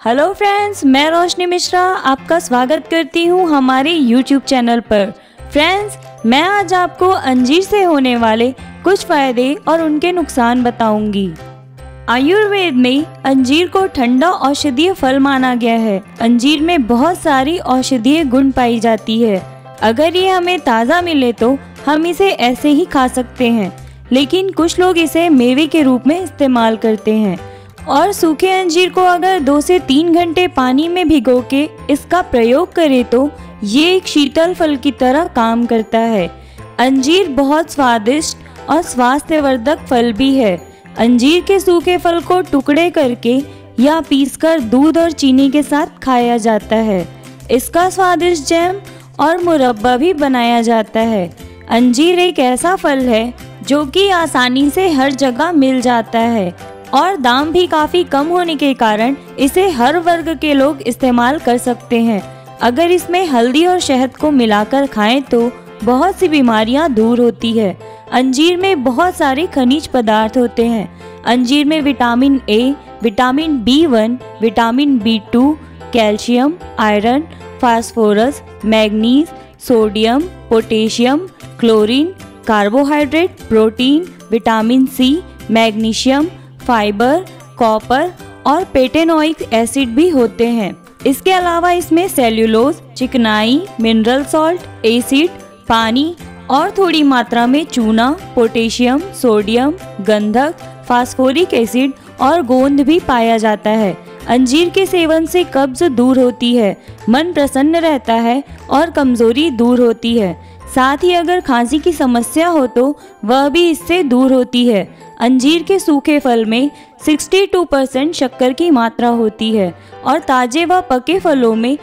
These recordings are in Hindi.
हेलो फ्रेंड्स, मैं रोशनी मिश्रा आपका स्वागत करती हूं हमारे यूट्यूब चैनल पर। फ्रेंड्स, मैं आज आपको अंजीर से होने वाले कुछ फायदे और उनके नुकसान बताऊंगी। आयुर्वेद में अंजीर को ठंडा औषधीय फल माना गया है। अंजीर में बहुत सारी औषधीय गुण पाई जाती है। अगर ये हमें ताज़ा मिले तो हम इसे ऐसे ही खा सकते हैं, लेकिन कुछ लोग इसे मेवे के रूप में इस्तेमाल करते हैं और सूखे अंजीर को अगर 2 से 3 घंटे पानी में भिगो के इसका प्रयोग करें तो ये एक शीतल फल की तरह काम करता है। अंजीर बहुत स्वादिष्ट और स्वास्थ्यवर्धक फल भी है। अंजीर के सूखे फल को टुकड़े करके या पीसकर दूध और चीनी के साथ खाया जाता है। इसका स्वादिष्ट जैम और मुरब्बा भी बनाया जाता है। अंजीर एक ऐसा फल है जो कि आसानी से हर जगह मिल जाता है और दाम भी काफ़ी कम होने के कारण इसे हर वर्ग के लोग इस्तेमाल कर सकते हैं। अगर इसमें हल्दी और शहद को मिलाकर खाएं तो बहुत सी बीमारियां दूर होती है। अंजीर में बहुत सारे खनिज पदार्थ होते हैं। अंजीर में vitamin A, vitamin B1, vitamin B2, calcium, iron, phosphorus, manganese, sodium, potassium, chlorine, carbohydrate, protein, vitamin C, magnesium, fibre, copper और पेटेनोइक एसिड भी होते हैं। इसके अलावा इसमें सेल्यूलोज, चिकनाई, मिनरल सॉल्ट, एसिड, पानी और थोड़ी मात्रा में चूना, पोटेशियम, सोडियम, गंधक, फास्फोरिक एसिड और गोंद भी पाया जाता है। अंजीर के सेवन से कब्ज दूर होती है, मन प्रसन्न रहता है और कमजोरी दूर होती है। साथ ही अगर खांसी की समस्या हो तो वह भी इससे दूर होती है। अंजीर के सूखे फल में 62% शक्कर की मात्रा होती है और ताजे व पके फलों में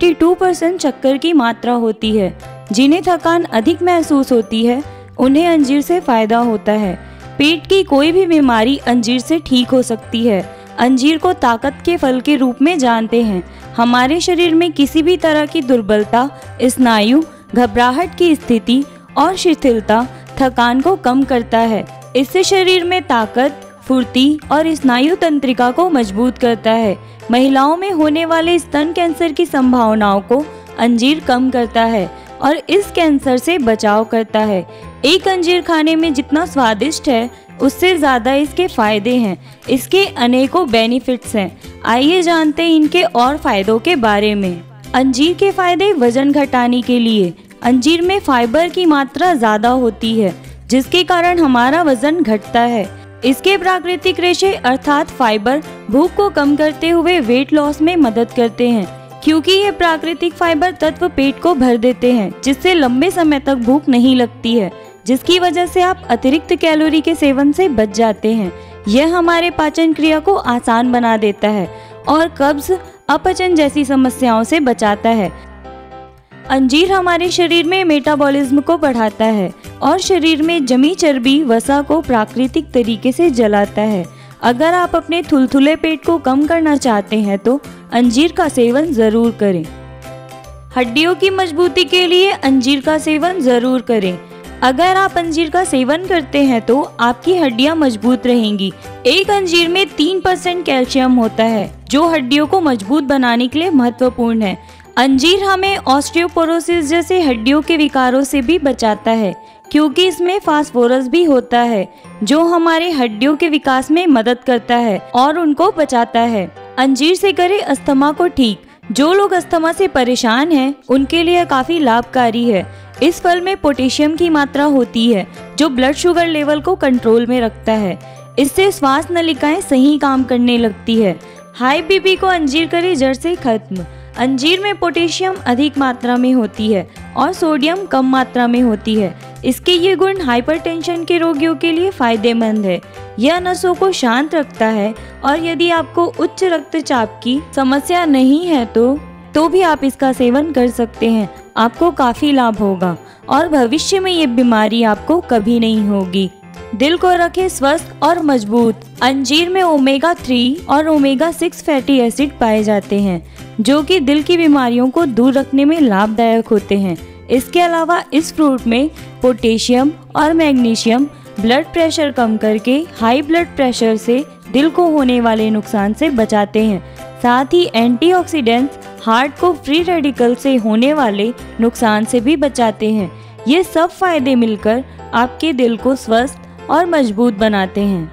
22% शक्कर की मात्रा होती है। जिन्हें थकान अधिक महसूस होती है उन्हें अंजीर से फायदा होता है। पेट की कोई भी बीमारी अंजीर से ठीक हो सकती है। अंजीर को ताकत के फल के रूप में जानते हैं। हमारे शरीर में किसी भी तरह की दुर्बलता, स्नायु, घबराहट की स्थिति और शिथिलता थकान को कम करता है। इससे शरीर में ताकत, फुर्ती और स्नायु तंत्रिका को मजबूत करता है। महिलाओं में होने वाले स्तन कैंसर की संभावनाओं को अंजीर कम करता है और इस कैंसर से बचाव करता है। एक अंजीर खाने में जितना स्वादिष्ट है उससे ज़्यादा इसके फायदे हैं। इसके अनेकों बेनिफिट्स हैं। आइए जानते हैं इनके और फायदों के बारे में। अंजीर के फायदे वजन घटाने के लिए। अंजीर में फाइबर की मात्रा ज़्यादा होती है जिसके कारण हमारा वजन घटता है। इसके प्राकृतिक रेशे अर्थात फाइबर भूख को कम करते हुए वेट लॉस में मदद करते हैं, क्योंकि ये प्राकृतिक फाइबर तत्व पेट को भर देते हैं जिससे लंबे समय तक भूख नहीं लगती है, जिसकी वजह से आप अतिरिक्त कैलोरी के सेवन से बच जाते हैं। यह हमारे पाचन क्रिया को आसान बना देता है और कब्ज, अपचन जैसी समस्याओं से बचाता है। अंजीर हमारे शरीर में मेटाबॉलिज्म को बढ़ाता है और शरीर में जमी चर्बी, वसा को प्राकृतिक तरीके से जलाता है। अगर आप अपने थुलथुले पेट को कम करना चाहते हैं तो अंजीर का सेवन जरूर करें। हड्डियों की मजबूती के लिए अंजीर का सेवन जरूर करें। अगर आप अंजीर का सेवन करते हैं तो आपकी हड्डियां मजबूत रहेंगी। एक अंजीर में 3% कैल्शियम होता है जो हड्डियों को मजबूत बनाने के लिए महत्वपूर्ण है। अंजीर हमें ऑस्टियोपोरोसिस जैसे हड्डियों के विकारों से भी बचाता है, क्योंकि इसमें फास्फोरस भी होता है जो हमारे हड्डियों के विकास में मदद करता है और उनको बचाता है। अंजीर से करें अस्थमा को ठीक। जो लोग अस्थमा से परेशान हैं उनके लिए काफ़ी लाभकारी है। इस फल में पोटेशियम की मात्रा होती है जो ब्लड शुगर लेवल को कंट्रोल में रखता है। इससे श्वास नलिकाएं सही काम करने लगती है। हाई बीपी को अंजीर करें जड़ से खत्म। अंजीर में पोटेशियम अधिक मात्रा में होती है और सोडियम कम मात्रा में होती है। इसके ये गुण हाइपरटेंशन के रोगियों के लिए फायदेमंद है। यह नसों को शांत रखता है और यदि आपको उच्च रक्तचाप की समस्या नहीं है तो भी आप इसका सेवन कर सकते हैं। आपको काफ़ी लाभ होगा और भविष्य में ये बीमारी आपको कभी नहीं होगी। दिल को रखे स्वस्थ और मजबूत। अंजीर में ओमेगा 3 और ओमेगा 6 फैटी एसिड पाए जाते हैं जो कि दिल की बीमारियों को दूर रखने में लाभदायक होते हैं। इसके अलावा इस फ्रूट में पोटेशियम और मैग्नीशियम ब्लड प्रेशर कम करके हाई ब्लड प्रेशर से दिल को होने वाले नुकसान से बचाते हैं। साथ ही एंटीऑक्सीडेंट्स हार्ट को फ्री रेडिकल से होने वाले नुकसान से भी बचाते हैं। ये सब फायदे मिलकर आपके दिल को स्वस्थ और मजबूत बनाते हैं।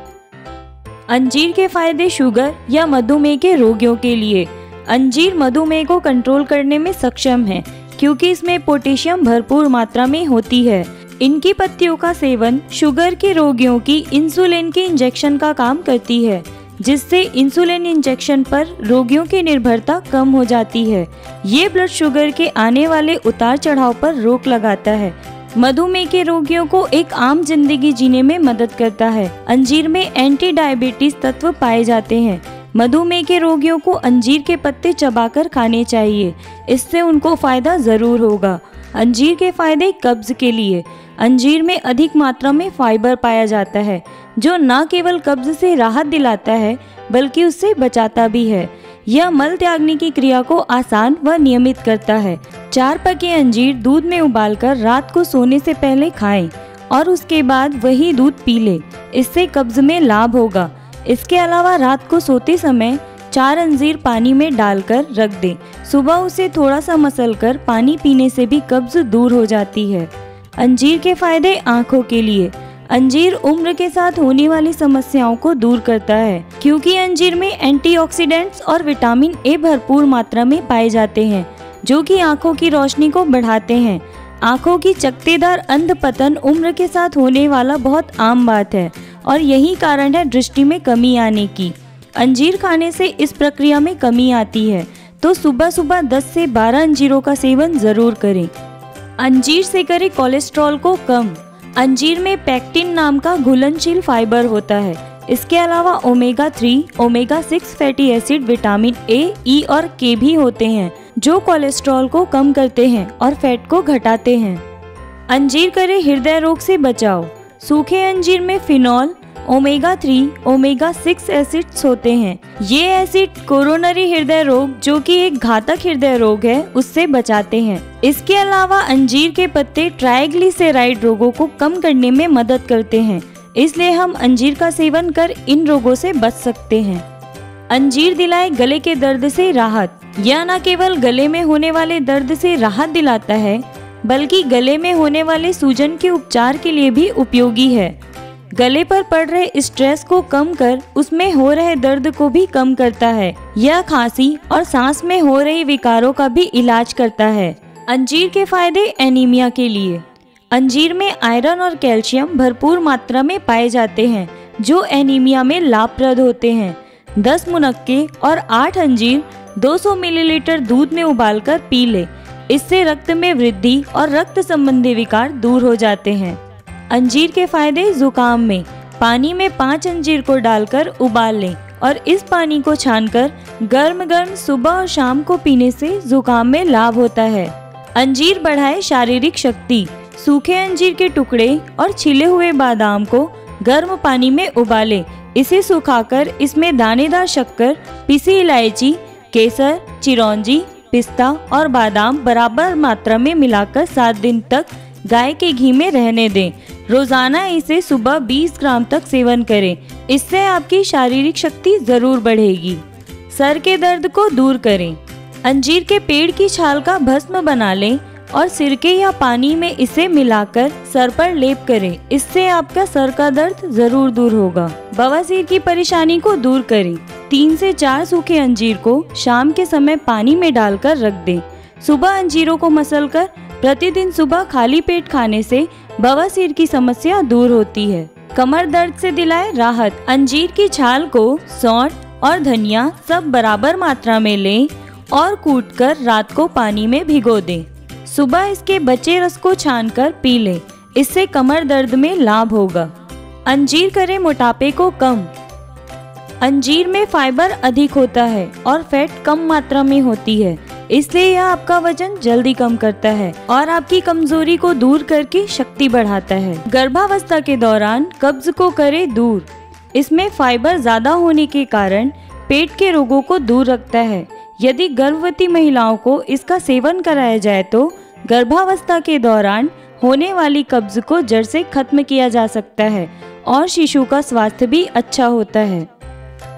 अंजीर के फायदे शुगर या मधुमेह के रोगियों के लिए। अंजीर मधुमेह को कंट्रोल करने में सक्षम है क्योंकि इसमें पोटेशियम भरपूर मात्रा में होती है। इनकी पत्तियों का सेवन शुगर के रोगियों की इंसुलिन के इंजेक्शन का काम करती है, जिससे इंसुलिन इंजेक्शन पर रोगियों की निर्भरता कम हो जाती है। ये ब्लड शुगर के आने वाले उतार चढ़ाव पर रोक लगाता है। मधुमेह के रोगियों को एक आम जिंदगी जीने में मदद करता है। अंजीर में एंटी डायबिटीज तत्व पाए जाते हैं। मधुमेह के रोगियों को अंजीर के पत्ते चबाकर खाने चाहिए, इससे उनको फायदा जरूर होगा। अंजीर के फायदे कब्ज के लिए। अंजीर में अधिक मात्रा में फाइबर पाया जाता है, जो न केवल कब्ज से राहत दिलाता है बल्कि उससे बचाता भी है। यह मल त्यागने की क्रिया को आसान व नियमित करता है। 4 पके अंजीर दूध में उबालकर रात को सोने से पहले खाएं और उसके बाद वही दूध पी लें। इससे कब्ज में लाभ होगा। इसके अलावा रात को सोते समय 4 अंजीर पानी में डालकर रख दें। सुबह उसे थोड़ा सा मसलकर पानी पीने से भी कब्ज दूर हो जाती है। अंजीर के फायदे आँखों के लिए। अंजीर उम्र के साथ होने वाली समस्याओं को दूर करता है क्योंकि अंजीर में एंटीऑक्सीडेंट्स और विटामिन ए भरपूर मात्रा में पाए जाते हैं, जो कि आँखों की रोशनी को बढ़ाते हैं। आँखों की चकत्तेदार अंध पतन उम्र के साथ होने वाला बहुत आम बात है और यही कारण है दृष्टि में कमी आने की। अंजीर खाने से इस प्रक्रिया में कमी आती है, तो सुबह सुबह 10 से 12 अंजीरों का सेवन जरूर करें। अंजीर से करें कोलेस्ट्रॉल को कम। अंजीर में पेक्टिन नाम का घुलनशील फाइबर होता है। इसके अलावा omega 3, omega 6 fatty acid, vitamin A, E और के भी होते हैं, जो कोलेस्ट्रॉल को कम करते हैं और फैट को घटाते हैं। अंजीर करे हृदय रोग से बचाव। सूखे अंजीर में फिनॉल, ओमेगा 3, ओमेगा 6 एसिड्स होते हैं। ये एसिड कोरोनरी हृदय रोग, जो कि एक घातक हृदय रोग है, उससे बचाते हैं। इसके अलावा अंजीर के पत्ते ट्राइग्लिसराइड रोगों को कम करने में मदद करते हैं, इसलिए हम अंजीर का सेवन कर इन रोगों से बच सकते हैं। अंजीर दिलाए गले के दर्द से राहत। यह न केवल गले में होने वाले दर्द से राहत दिलाता है, बल्कि गले में होने वाले सूजन के उपचार के लिए भी उपयोगी है। गले पर पड़ रहे स्ट्रेस को कम कर उसमें हो रहे दर्द को भी कम करता है। यह खांसी और सांस में हो रही विकारों का भी इलाज करता है। अंजीर के फायदे एनीमिया के लिए। अंजीर में आयरन और कैल्शियम भरपूर मात्रा में पाए जाते हैं, जो एनीमिया में लाभप्रद होते हैं। 10 मुनक्के और 8 अंजीर 200 मिलीलीटर दूध में उबालकर पी ले। इससे रक्त में वृद्धि और रक्त संबंधी विकार दूर हो जाते हैं। अंजीर के फायदे जुकाम में। पानी में 5 अंजीर को डालकर उबाल लें और इस पानी को छानकर गर्म गर्म सुबह और शाम को पीने से जुकाम में लाभ होता है। अंजीर बढ़ाए शारीरिक शक्ति। सूखे अंजीर के टुकड़े और छिले हुए बादाम को गर्म पानी में उबालें। इसे सुखाकर इसमें दानेदार शक्कर, पिसी इलायची, केसर, चिरौंजी, पिस्ता और बादाम बराबर मात्रा में मिलाकर 7 दिन तक गाय के घी में रहने दें। रोजाना इसे सुबह 20 ग्राम तक सेवन करें। इससे आपकी शारीरिक शक्ति जरूर बढ़ेगी। सर के दर्द को दूर करें। अंजीर के पेड़ की छाल का भस्म बना लें और सिरके या पानी में इसे मिलाकर सर पर लेप करें। इससे आपका सर का दर्द जरूर दूर होगा। बवासीर की परेशानी को दूर करें। 3 से 4 सूखे अंजीर को शाम के समय पानी में डालकर रख दें। सुबह अंजीरों को मसलकर प्रतिदिन सुबह खाली पेट खाने से बवासीर की समस्या दूर होती है। कमर दर्द से दिलाए राहत। अंजीर की छाल को सौंठ और धनिया सब बराबर मात्रा में लें और कूटकर रात को पानी में भिगो दें। सुबह इसके बचे रस को छानकर पी लें। इससे कमर दर्द में लाभ होगा। अंजीर करे मोटापे को कम। अंजीर में फाइबर अधिक होता है और फैट कम मात्रा में होती है, इसलिए यह आपका वजन जल्दी कम करता है और आपकी कमजोरी को दूर करके शक्ति बढ़ाता है। गर्भावस्था के दौरान कब्ज को करे दूर। इसमें फाइबर ज्यादा होने के कारण पेट के रोगों को दूर रखता है। यदि गर्भवती महिलाओं को इसका सेवन कराया जाए तो गर्भावस्था के दौरान होने वाली कब्ज को जड़ से खत्म किया जा सकता है और शिशु का स्वास्थ्य भी अच्छा होता है।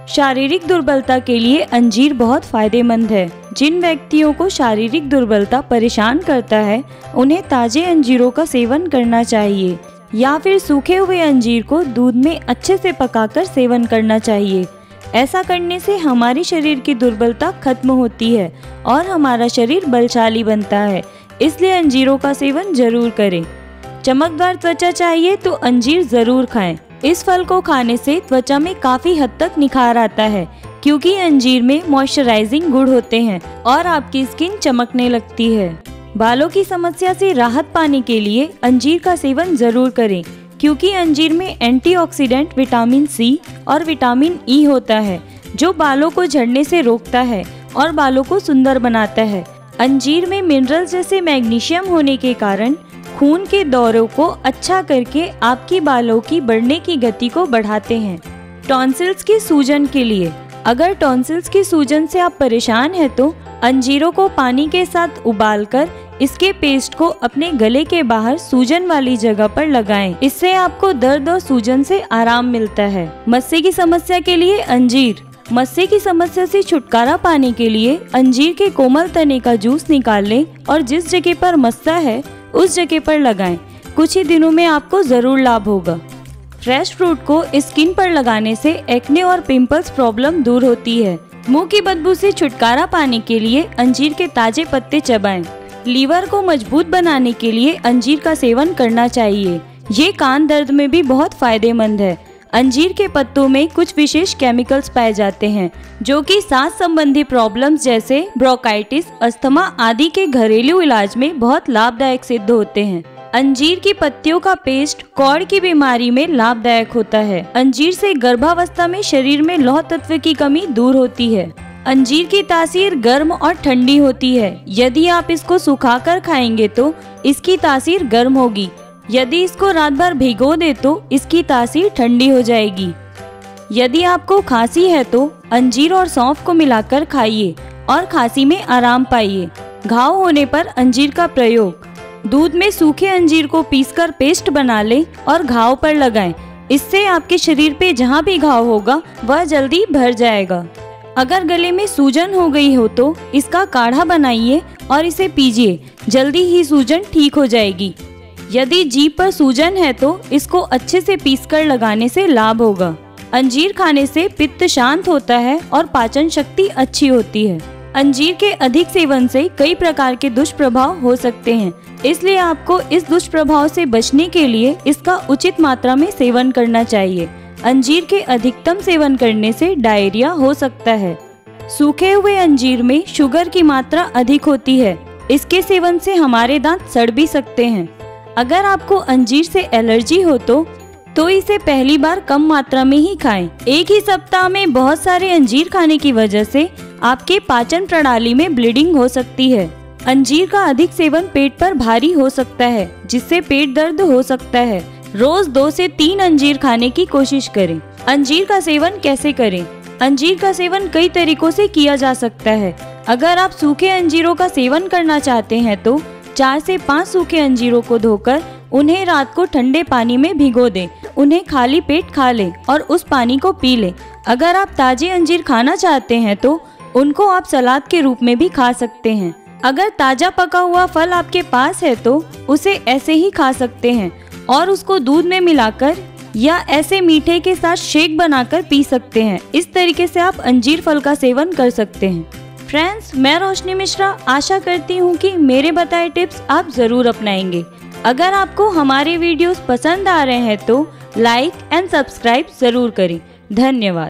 शारीरिक दुर्बलता के लिए अंजीर बहुत फायदेमंद है। जिन व्यक्तियों को शारीरिक दुर्बलता परेशान करता है उन्हें ताजे अंजीरों का सेवन करना चाहिए या फिर सूखे हुए अंजीर को दूध में अच्छे से पकाकर सेवन करना चाहिए। ऐसा करने से हमारे शरीर की दुर्बलता खत्म होती है और हमारा शरीर बलशाली बनता है, इसलिए अंजीरों का सेवन जरूर करें। चमकदार त्वचा चाहिए तो अंजीर जरूर खाएं। इस फल को खाने से त्वचा में काफ़ी हद तक निखार आता है क्योंकि अंजीर में मॉइस्चराइजिंग गुण होते हैं और आपकी स्किन चमकने लगती है। बालों की समस्या से राहत पाने के लिए अंजीर का सेवन जरूर करें क्योंकि अंजीर में एंटीऑक्सीडेंट विटामिन सी और विटामिन ई होता है जो बालों को झड़ने से रोकता है और बालों को सुंदर बनाता है। अंजीर में मिनरल जैसे मैग्नीशियम होने के कारण खून के दौरे को अच्छा करके आपकी बालों की बढ़ने की गति को बढ़ाते हैं। टॉन्सिल्स की सूजन के लिए, अगर टॉन्सिल्स की सूजन से आप परेशान हैं तो अंजीरों को पानी के साथ उबालकर इसके पेस्ट को अपने गले के बाहर सूजन वाली जगह पर लगाएं। इससे आपको दर्द और सूजन से आराम मिलता है। मस्से की समस्या के लिए अंजीर, मस्से की समस्या से छुटकारा पाने के लिए अंजीर के कोमल तने का जूस निकाल लें और जिस जगह पर मस्सा है उस जगह पर लगाएं। कुछ ही दिनों में आपको जरूर लाभ होगा। फ्रेश फ्रूट को स्किन पर लगाने से एक्ने और पिंपल्स प्रॉब्लम दूर होती है। मुंह की बदबू से छुटकारा पाने के लिए अंजीर के ताजे पत्ते चबाएं। लीवर को मजबूत बनाने के लिए अंजीर का सेवन करना चाहिए। ये कान दर्द में भी बहुत फायदेमंद है। अंजीर के पत्तों में कुछ विशेष केमिकल्स पाए जाते हैं जो कि सांस संबंधी प्रॉब्लम्स जैसे ब्रोंकाइटिस, अस्थमा आदि के घरेलू इलाज में बहुत लाभदायक सिद्ध होते हैं। अंजीर की पत्तियों का पेस्ट कॉर्ड की बीमारी में लाभदायक होता है। अंजीर से गर्भावस्था में शरीर में लौह तत्व की कमी दूर होती है। अंजीर की तासीर गर्म और ठंडी होती है। यदि आप इसको सुखाकर खाएंगे तो इसकी तासीर गर्म होगी। यदि इसको रात भर भिगो दे तो इसकी तासीर ठंडी हो जाएगी। यदि आपको खांसी है तो अंजीर और सौंफ को मिलाकर खाइए और खांसी में आराम पाइए। घाव होने पर अंजीर का प्रयोग, दूध में सूखे अंजीर को पीसकर पेस्ट बना लें और घाव पर लगाएं। इससे आपके शरीर पे जहाँ भी घाव होगा वह जल्दी भर जाएगा। अगर गले में सूजन हो गई हो तो इसका काढ़ा बनाइए और इसे पीजिए, जल्दी ही सूजन ठीक हो जाएगी। यदि जीभ पर सूजन है तो इसको अच्छे से पीसकर लगाने से लाभ होगा। अंजीर खाने से पित्त शांत होता है और पाचन शक्ति अच्छी होती है। अंजीर के अधिक सेवन से कई प्रकार के दुष्प्रभाव हो सकते हैं, इसलिए आपको इस दुष्प्रभाव से बचने के लिए इसका उचित मात्रा में सेवन करना चाहिए। अंजीर के अधिकतम सेवन करने से डायरिया हो सकता है। सूखे हुए अंजीर में शुगर की मात्रा अधिक होती है। इसके सेवन से हमारे दांत सड़ भी सकते हैं। अगर आपको अंजीर से एलर्जी हो तो इसे पहली बार कम मात्रा में ही खाएं। एक ही सप्ताह में बहुत सारे अंजीर खाने की वजह से आपके पाचन प्रणाली में ब्लीडिंग हो सकती है। अंजीर का अधिक सेवन पेट पर भारी हो सकता है जिससे पेट दर्द हो सकता है। रोज 2 से 3 अंजीर खाने की कोशिश करें। अंजीर का सेवन कैसे करें? अंजीर का सेवन कई तरीकों से किया जा सकता है। अगर आप सूखे अंजीरों का सेवन करना चाहते हैं तो 4 से 5 सूखे अंजीरों को धोकर उन्हें रात को ठंडे पानी में भिगो दें। उन्हें खाली पेट खा लें और उस पानी को पी लें। अगर आप ताजे अंजीर खाना चाहते हैं तो उनको आप सलाद के रूप में भी खा सकते हैं। अगर ताजा पका हुआ फल आपके पास है तो उसे ऐसे ही खा सकते हैं और उसको दूध में मिलाकर या ऐसे मीठे के साथ शेक बनाकर पी सकते हैं। इस तरीके से आप अंजीर फल का सेवन कर सकते हैं। फ्रेंड्स, मैं रोशनी मिश्रा आशा करती हूँ कि मेरे बताए टिप्स आप जरूर अपनाएंगे। अगर आपको हमारे वीडियोस पसंद आ रहे हैं तो लाइक एंड सब्सक्राइब जरूर करें। धन्यवाद।